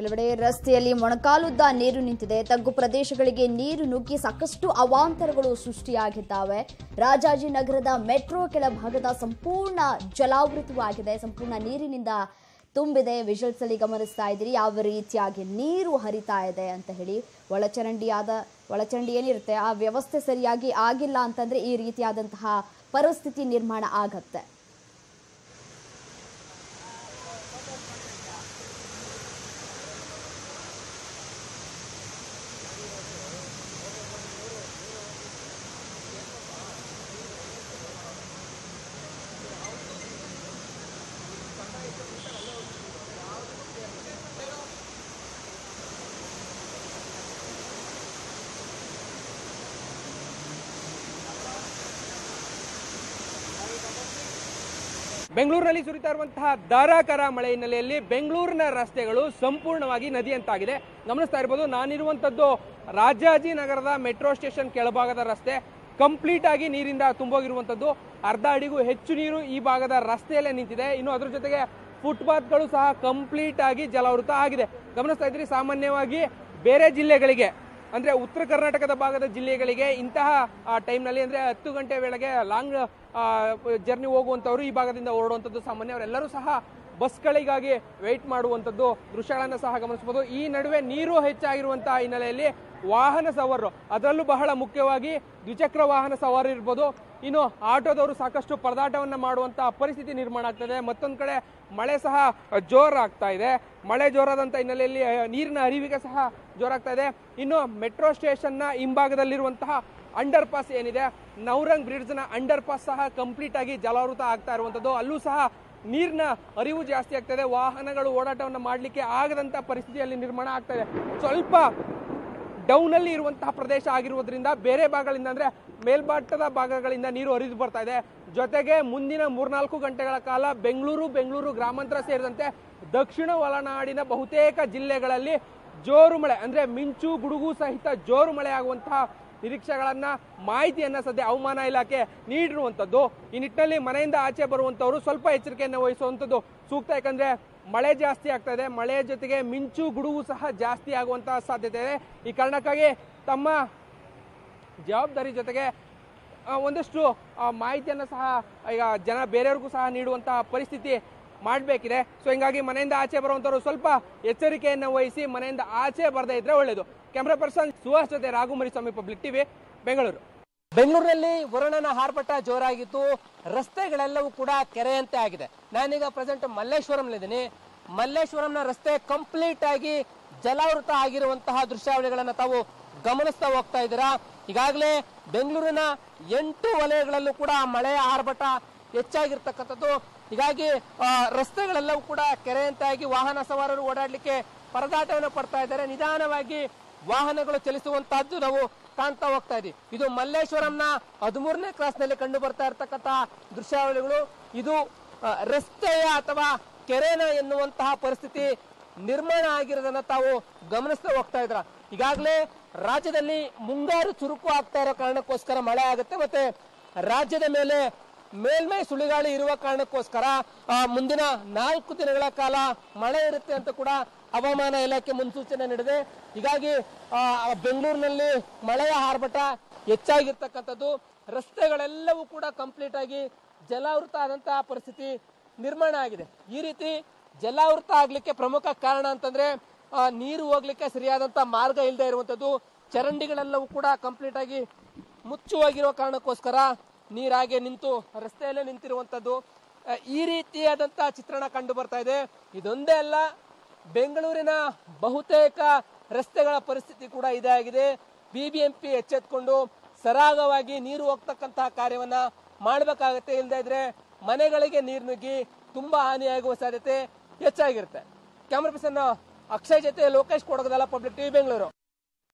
ಕೆಲವೆಡೆ ರಸ್ತೆಯಲ್ಲಿ ಮೊಣಕಾಲುದ್ದ ನೀರು ನಿಂತಿದೆ. ತಗ್ಗು ಪ್ರದೇಶಗಳಿಗೆ ನೀರು ನುಗ್ಗಿ ಸಾಕಷ್ಟು ಅವಾಂತರಗಳು ಸೃಷ್ಟಿಯಾಗಿದ್ದಾವೆ. ರಾಜಾಜಿನಗರದ ಮೆಟ್ರೋ ಕೆಳಭಾಗದ ಸಂಪೂರ್ಣ ಜಲಾವೃತವಾಗಿದೆ, ಸಂಪೂರ್ಣ ನೀರಿನಿಂದ ತುಂಬಿದೆ. ವಿಜುವಲ್ಸ್ ಅಲ್ಲಿ ಗಮನಿಸ್ತಾ ಇದ್ದೀರಿ ಯಾವ ರೀತಿಯಾಗಿ ನೀರು ಹರಿತಾ ಇದೆ ಅಂತ ಹೇಳಿ. ಒಳಚರಂಡಿ ಏನಿರುತ್ತೆ ಆ ವ್ಯವಸ್ಥೆ ಸರಿಯಾಗಿ ಆಗಿಲ್ಲ ಅಂತಂದ್ರೆ ಈ ರೀತಿಯಾದಂತಹ ಪರಿಸ್ಥಿತಿ ನಿರ್ಮಾಣ ಆಗತ್ತೆ. ಬೆಂಗಳೂರಿನಲ್ಲಿ ಸುರಿತಾ ಇರುವಂತಹ ಧಾರಾಕಾರ ಮಳೆ ಹಿನ್ನೆಲೆಯಲ್ಲಿ ಬೆಂಗಳೂರಿನ ರಸ್ತೆಗಳು ಸಂಪೂರ್ಣವಾಗಿ ನದಿಯಂತಾಗಿದೆ. ಗಮನಿಸ್ತಾ ಇರಬಹುದು, ನಾನಿರುವಂತದ್ದು ರಾಜಾಜಿನಗರದ ಮೆಟ್ರೋ ಸ್ಟೇಷನ್ ಕೆಳಭಾಗದ ರಸ್ತೆ ಕಂಪ್ಲೀಟ್ ಆಗಿ ನೀರಿಂದ ತುಂಬೋಗಿರುವಂತದ್ದು. ಅರ್ಧ ಅಡಿಗೂ ಹೆಚ್ಚು ನೀರು ಈ ಭಾಗದ ರಸ್ತೆಯಲ್ಲೇ ನಿಂತಿದೆ. ಇನ್ನು ಅದರ ಜೊತೆಗೆ ಫುಟ್ಪಾತ್ಗಳು ಸಹ ಕಂಪ್ಲೀಟ್ ಆಗಿ ಜಲಾವೃತ ಆಗಿದೆ. ಗಮನಿಸ್ತಾ ಇದ್ರಿ, ಸಾಮಾನ್ಯವಾಗಿ ಬೇರೆ ಜಿಲ್ಲೆಗಳಿಗೆ ಅಂದ್ರೆ ಉತ್ತರ ಕರ್ನಾಟಕದ ಭಾಗದ ಜಿಲ್ಲೆಗಳಿಗೆ ಇಂತಹ ಟೈಮ್ನಲ್ಲಿ ಅಂದ್ರೆ 10 ಗಂಟೆ ವೇಳೆಗೆ ಲಾಂಗ್ ಜರ್ನಿ ಹೋಗುವಂಥವ್ರು ಈ ಭಾಗದಿಂದ ಹೊರಡುವಂಥದ್ದು ಸಾಮಾನ್ಯ. ಅವರೆಲ್ಲರೂ ಸಹ ಬಸ್ಗಳಿಗಾಗಿ ವೆಯ್ಟ್ ಮಾಡುವಂಥದ್ದು ದೃಶ್ಯಗಳನ್ನು ಸಹ ಗಮನಿಸಬಹುದು. ಈ ನಡುವೆ ನೀರು ಹೆಚ್ಚಾಗಿರುವಂತಹ ಹಿನ್ನೆಲೆಯಲ್ಲಿ ವಾಹನ ಸವಾರರು, ಅದರಲ್ಲೂ ಬಹಳ ಮುಖ್ಯವಾಗಿ ದ್ವಿಚಕ್ರ ವಾಹನ ಸವಾರರು ಇರ್ಬೋದು, ಇನ್ನು ಆಟೋದವರು ಸಾಕಷ್ಟು ಪರದಾಟವನ್ನು ಮಾಡುವಂತಹ ಪರಿಸ್ಥಿತಿ ನಿರ್ಮಾಣ ಆಗ್ತದೆ. ಮತ್ತೊಂದು ಕಡೆ ಮಳೆ ಸಹ ಜೋರಾಗ್ತಾ ಇದೆ. ಮಳೆ ಜೋರಾದಂಥ ಹಿನ್ನೆಲೆಯಲ್ಲಿ ನೀರಿನ ಹರಿವಿಗೆ ಸಹ ಜೋರಾಗ್ತಾ ಇದೆ. ಇನ್ನು ಮೆಟ್ರೋ ಸ್ಟೇಷನ್ನ ಹಿಂಭಾಗದಲ್ಲಿರುವಂತಹ ಅಂಡರ್ ಪಾಸ್ ಏನಿದೆ, ನೌರಂಗ್ ಬ್ರಿಡ್ಜ್ನ ಅಂಡರ್ ಪಾಸ್ ಸಹ ಕಂಪ್ಲೀಟ್ ಆಗಿ ಜಲಾವೃತ ಆಗ್ತಾ ಇರುವಂಥದ್ದು. ಅಲ್ಲೂ ಸಹ ನೀರಿನ ಹರಿವು ಜಾಸ್ತಿ ಆಗ್ತಾ ಇದೆ. ವಾಹನಗಳು ಓಡಾಟವನ್ನು ಮಾಡಲಿಕ್ಕೆ ಆಗದಂಥ ಪರಿಸ್ಥಿತಿಯಲ್ಲಿ ನಿರ್ಮಾಣ ಆಗ್ತಾ ಇದೆ. ಸ್ವಲ್ಪ ಡೌನ್ ಅಲ್ಲಿ ಇರುವಂತಹ ಪ್ರದೇಶ ಆಗಿರುವುದರಿಂದ ಬೇರೆ ಭಾಗಗಳಿಂದ ಅಂದ್ರೆ ಮೇಲ್ಮಟ್ಟದ ಭಾಗಗಳಿಂದ ನೀರು ಹರಿದು ಬರ್ತಾ ಇದೆ. ಜೊತೆಗೆ ಮುಂದಿನ 3-4 ಗಂಟೆಗಳ ಕಾಲ ಬೆಂಗಳೂರು ಗ್ರಾಮಾಂತರ ಸೇರಿದಂತೆ ದಕ್ಷಿಣ ಒಳನಾಡಿನ ಬಹುತೇಕ ಜಿಲ್ಲೆಗಳಲ್ಲಿ ಜೋರು ಮಳೆ ಅಂದ್ರೆ ಮಿಂಚು ಗುಡುಗು ಸಹಿತ ಜೋರು ಮಳೆ ಆಗುವಂತಹ ನಿರೀಕ್ಷೆಗಳನ್ನ ಮಾಹಿತಿಯನ್ನ ಸದ್ಯ ಹವಾಮಾನ ಇಲಾಖೆ ನೀಡಿರುವಂತದ್ದು. ಈ ನಿಟ್ಟಿನಲ್ಲಿ ಮನೆಯಿಂದ ಆಚೆ ಬರುವಂತವರು ಸ್ವಲ್ಪ ಎಚ್ಚರಿಕೆಯನ್ನು ವಹಿಸುವಂತದ್ದು ಸೂಕ್ತ. ಯಾಕಂದ್ರೆ ಮಳೆ ಜಾಸ್ತಿ ಆಗ್ತಾ ಇದೆ, ಮಳೆಯ ಜೊತೆಗೆ ಮಿಂಚು ಗುಡುಗು ಸಹ ಜಾಸ್ತಿ ಆಗುವಂತಹ ಸಾಧ್ಯತೆ ಇದೆ. ಈ ಕಾರಣಕ್ಕಾಗಿ ತಮ್ಮ ಜವಾಬ್ದಾರಿ ಜೊತೆಗೆ ಒಂದಷ್ಟು ಮಾಹಿತಿಯನ್ನು ಸಹ ಈಗ ಬೇರೆಯವ್ರಿಗೂ ಸಹ ನೀಡುವಂತಹ ಪರಿಸ್ಥಿತಿ ಮಾಡಬೇಕಿದೆ. ಸೊ ಹಿಂಗಾಗಿ ಮನೆಯಿಂದ ಆಚೆ ಬರುವಂತವರು ಸ್ವಲ್ಪ ಎಚ್ಚರಿಕೆಯನ್ನು ವಹಿಸಿ ಮನೆಯಿಂದ ಆಚೆ ಬರದೇ ಇದ್ರೆ ಒಳ್ಳೆಯದು. ಕ್ಯಾಮರಾ ಪರ್ಸನ್ ಸುಹಾಸ್ ಜೊತೆ ರಾಘುಮರಿಸ್ವಾಮಿ, ಪಬ್ಲಿಕ್ ಟಿವಿ, ಬೆಂಗಳೂರು. ಬೆಂಗಳೂರಿನಲ್ಲಿ ವರುಣನ ಆರ್ಭಟ ಜೋರಾಗಿತ್ತು. ರಸ್ತೆಗಳೆಲ್ಲವೂ ಕೂಡ ಕೆರೆಯಂತೆ ಆಗಿದೆ. ನಾನೀಗ ಪ್ರೆಸೆಂಟ್ ಮಲ್ಲೇಶ್ವರಂಲಿದ್ದೀನಿ. ಮಲ್ಲೇಶ್ವರಂನ ರಸ್ತೆ ಕಂಪ್ಲೀಟ್ ಆಗಿ ಜಲಾವೃತ ಆಗಿರುವಂತಹ ದೃಶ್ಯಾವಳಿಗಳನ್ನ ತಾವು ಗಮನಿಸ್ತಾ ಹೋಗ್ತಾ ಇದ್ದೀರಾ. ಈಗಾಗಲೇ ಬೆಂಗಳೂರಿನ 8 ವಲಯಗಳಲ್ಲೂ ಕೂಡ ಮಳೆಯ ಆರ್ಭಟ ಹೆಚ್ಚಾಗಿರ್ತಕ್ಕಂಥದ್ದು. ಹೀಗಾಗಿ ರಸ್ತೆಗಳೆಲ್ಲವೂ ಕೂಡ ಕೆರೆಯಂತೆ ಆಗಿ ವಾಹನ ಸವಾರರು ಓಡಾಡ್ಲಿಕ್ಕೆ ಪರದಾಟವನ್ನು ಪಡ್ತಾ ಇದ್ದಾರೆ. ನಿಧಾನವಾಗಿ ವಾಹನಗಳು ಚಲಿಸುವಂತಹದ್ದು ನಾವು ಕಾಣ್ತಾ ಹೋಗ್ತಾ ಇದೀವಿ. ಇದು ಮಲ್ಲೇಶ್ವರಂನ 13ನೇ ಕ್ರಾಸ್ ನಲ್ಲಿ ಕಂಡು ಬರ್ತಾ ಇರತಕ್ಕಂತ ದೃಶ್ಯಾವಳಿಗಳು. ಇದು ರಸ್ತೆಯ ಅಥವಾ ಕೆರೆನ ಎನ್ನುವಂತಹ ಪರಿಸ್ಥಿತಿ ನಿರ್ಮಾಣ ಆಗಿರೋದನ್ನ ತಾವು ಗಮನಿಸ್ತಾ ಹೋಗ್ತಾ ಇದ್ರ. ಈಗಾಗಲೇ ರಾಜ್ಯದಲ್ಲಿ ಮುಂಗಾರು ಚುರುಕು ಆಗ್ತಾ ಇರೋ ಕಾರಣಕ್ಕೋಸ್ಕರ ಮಳೆ ಆಗುತ್ತೆ, ಮತ್ತೆ ರಾಜ್ಯದ ಮೇಲೆ ಮೇಲ್ಮೈ ಸುಳಿಗಾಳಿ ಇರುವ ಕಾರಣಕ್ಕೋಸ್ಕರ ಮುಂದಿನ 4 ದಿನಗಳ ಕಾಲ ಮಳೆ ಇರುತ್ತೆ ಅಂತ ಕೂಡ ಹವಾಮಾನ ಇಲಾಖೆ ಮುನ್ಸೂಚನೆ ನೀಡಿದೆ. ಹೀಗಾಗಿ ಬೆಂಗಳೂರಿನಲ್ಲಿ ಮಳೆಯ ಆರ್ಭಟ ಹೆಚ್ಚಾಗಿರ್ತಕ್ಕಂಥದ್ದು. ರಸ್ತೆಗಳೆಲ್ಲವೂ ಕೂಡ ಕಂಪ್ಲೀಟ್ ಆಗಿ ಜಲಾವೃತ ಆದಂತಹ ಪರಿಸ್ಥಿತಿ ನಿರ್ಮಾಣ ಆಗಿದೆ. ಈ ರೀತಿ ಜಲಾವೃತ ಆಗ್ಲಿಕ್ಕೆ ಪ್ರಮುಖ ಕಾರಣ ಅಂತಂದ್ರೆ ನೀರು ಹೋಗ್ಲಿಕ್ಕೆ ಸರಿಯಾದಂತ ಮಾರ್ಗ ಇಲ್ಲದೆ ಇರುವಂತದ್ದು. ಚರಂಡಿಗಳೆಲ್ಲವೂ ಕೂಡ ಕಂಪ್ಲೀಟ್ ಆಗಿ ಮುಚ್ಚುವಾಗಿರುವ ಕಾರಣಕ್ಕೋಸ್ಕರ ನೀರಾಗೆ ನಿಂತು ರಸ್ತೆಯಲ್ಲೇ ನಿಂತಿರುವಂತದ್ದು. ಈ ರೀತಿಯಾದಂತಹ ಚಿತ್ರಣ ಕಂಡು ಬರ್ತಾ ಇದೆ. ಇದೊಂದೇ ಅಲ್ಲ, ಬೆಂಗಳೂರಿನ ಬಹುತೇಕ ರಸ್ತೆಗಳ ಪರಿಸ್ಥಿತಿ ಕೂಡ ಇದೇ ಆಗಿದೆ. ಬಿಬಿಎಂಪಿ ಎಚ್ಚೆತ್ಕೊಂಡು ಸರಾಗವಾಗಿ ನೀರು ಹೋಗ್ತಕ್ಕಂತಹ ಕಾರ್ಯವನ್ನ ಮಾಡಬೇಕಾಗತ್ತೆ. ಇಲ್ಲದೆ ಇದ್ರೆ ಮನೆಗಳಿಗೆ ನೀರು ನುಗ್ಗಿ ತುಂಬಾ ಹಾನಿಯಾಗುವ ಸಾಧ್ಯತೆ ಹೆಚ್ಚಾಗಿರುತ್ತೆ. ಕ್ಯಾಮರಾ ಪರ್ಸನ್ ಅಕ್ಷಯ್ ಜೊತೆ ಲೋಕೇಶ್ ಕೊಡಗದಲ್ಲ, ಪಬ್ಲಿಕ್ ಟಿವಿ, ಬೆಂಗಳೂರು.